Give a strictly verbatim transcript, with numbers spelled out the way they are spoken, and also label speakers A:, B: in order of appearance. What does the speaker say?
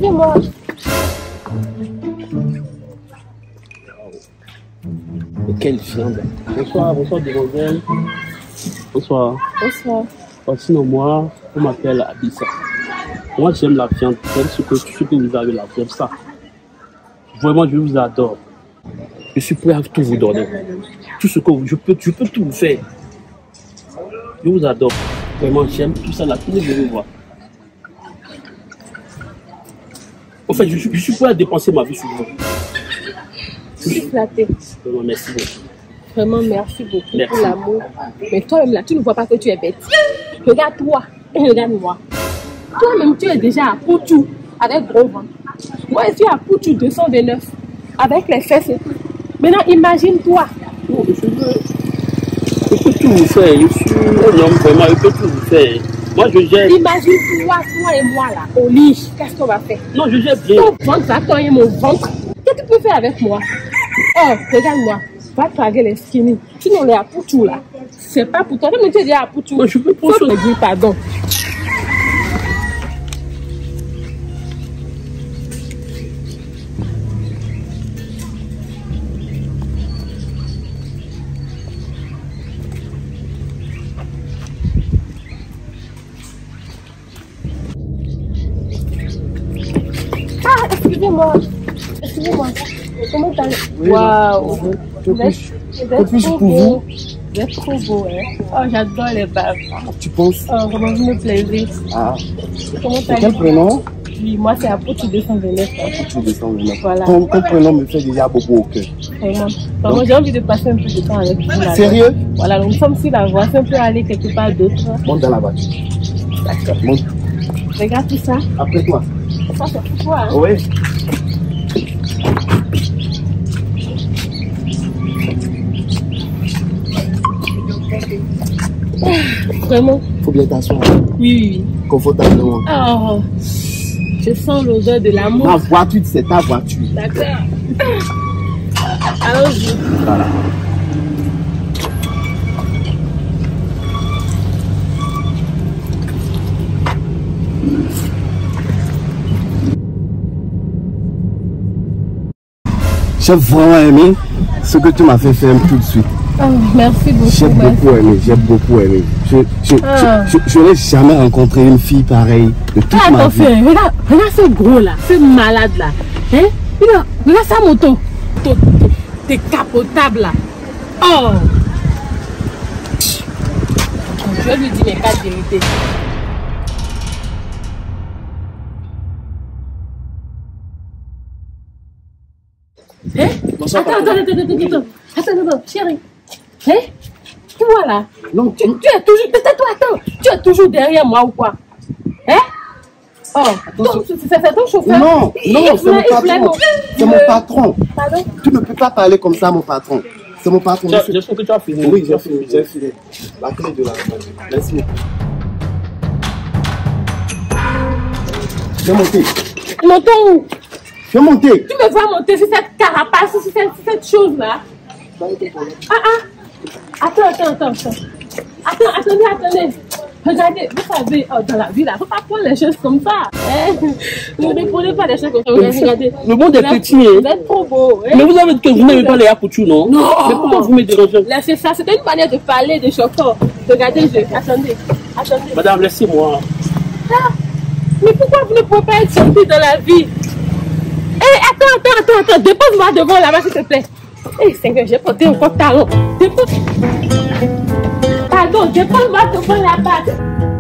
A: Excusez-moi.
B: Et quelle viande. Bonsoir, bonsoir, demoiselle. Bonsoir.
A: Bonsoir.
B: Oh, sinon, moi, on m'appelle Abissa. Moi, j'aime la viande. J'aime ce que, ce que vous avez là. J'aime ça. Vraiment, je vous adore. Je suis prêt à tout vous donner. Tout ce que vous, je peux, je peux tout vous faire. Je vous adore. Vraiment, j'aime tout ça là. Tout le monde veut voir. En fait, je, je suis prêt à dépenser ma vie sur vous.
A: Je suis flattée.
B: Vraiment, merci beaucoup.
A: Vraiment, merci beaucoup
B: Merci.
A: pour l'amour. Mais toi-même là, tu ne vois pas que tu es bête. Regarde-toi et regarde-moi. Toi-même, tu es déjà à Poutou avec gros ventre. Moi, je suis à Poutou deux cent vingt-neuf avec les fesses et tout. Maintenant, imagine-toi.
B: Non, je, veux, je peux tout vous faire. Je suis un homme, vraiment, je peux tout vous faire. Moi, je gère.
A: Imagine-toi, toi et moi là, au lit. Qu'est-ce qu'on va faire?
B: Non, je gère bien.
A: Ton ventre va cogner mon ventre. Qu'est-ce que tu peux faire avec moi? Oh, regarde-moi. Va draguer les skinny. Sinon, on est à Poutou là. C'est pas pour toi. Même tu es déjà à Poutou.
B: Moi, je peux pas
A: Faut te dire pardon. Ah, excusez-moi. Excusez-moi. Comment t'allez? Waouh.
B: Que
A: Vous êtes-
B: puis-je
A: vous êtes
B: que puis-je
A: trop
B: pour
A: beau.
B: vous?
A: Vous êtes trop beau, hein. Oh, j'adore les babes.
B: Tu penses?
A: Oh, comment vous me plaisez.
B: Ah,
A: Comment
B: c'est quel
A: t'allez?
B: prénom?
A: Oui, moi, c'est à Poutou deux cent vingt-neuf. hein.
B: Tu descends maintenant.
A: Voilà.
B: Ton, ton prénom me fait déjà beaucoup au cœur.
A: Vraiment. Vraiment, j'ai envie de passer un peu de temps avec vous. là.
B: Sérieux?
A: Voilà, donc nous sommes sur la voie. Si on peut aller quelque part d'autre.
B: Monte dans la voiture.
A: D'accord.
B: Monte.
A: Regarde tout ça.
B: Après toi.
A: Ça, c'est pour toi. Hein.
B: Oui.
A: Vraiment.
B: Faut bien t'asseoir.
A: Oui, oui.
B: Confortablement.
A: Oh, je sens l'odeur de
B: Ma
A: l'amour.
B: voiture, c'est ta voiture.
A: D'accord. Allons-y.
B: Voilà. J'ai vraiment aimé ce que tu m'as fait faire tout de suite.
A: Oh, merci beaucoup.
B: J'ai
A: merci.
B: beaucoup aimé, j'ai beaucoup aimé. Je, je,
A: Ah.
B: je, je, je n'ai jamais rencontré une fille pareille de toute
A: Ah,
B: ma
A: attention,
B: vie.
A: regarde, regarde ce gros là, ce malade là. Hein? Regarde, regarde sa moto. T'es décapotable là. Oh! Je vais lui dire mes quatre vérités. Hein?
B: Bonsoir,
A: Attends, attends, attends, attends, attends, attends, attends, chérie. Hein? Tu vois là?
B: Non,
A: Tu, tu es toujours, tais-toi, attends, tu es toujours derrière moi ou quoi? Hein? Oh, ton- c'est c'est ton chauffeur?
B: non,
A: Il-
B: non,
A: il
B: c'est mon
A: voulait- il voulait
B: patron.
A: mon-
B: C'est mon
A: le-
B: patron.
A: Pardon?
B: Tu ne peux pas parler comme ça à mon patron. C'est mon patron. monsieur.
C: J'espère que tu as fini.
B: Oui, j'ai fini, j'ai fini. La clé de la voiture. Merci beaucoup. Fais monter.
A: Montons où?
B: Fais monter.
A: Tu me vois monter sur cette carapace, sur cette, sur cette chose-là? Ah ah! Attends, attends, attends, attends. Attends, attendez, attendez. Regardez, vous savez, oh, dans la vie là, faut pas prendre les choses comme ça. Hein? Ne prenez pas les choses comme ça. Regardez, regardez.
B: Le monde est
A: Vous êtes-
B: petit, hein.
A: Vous êtes trop beau. Hein?
B: Mais vous avez dit que vous n'aimez pas les Yapuchou, non?
A: Non.
B: Mais pourquoi vous me dérangez?
A: Laissez ça, c'était une manière de parler de chocolat. Regardez, je... attendez, attendez.
B: Madame, laissez-moi.
A: Ah, mais pourquoi vous ne pouvez pas être sorti dans la vie? Eh, attends, attends, attends, attends, dépose-moi devant là-bas, s'il te plaît. Eh, Seigneur, j'ai porté encore talon. Dépose... Pardon, dépose-moi devant là-bas.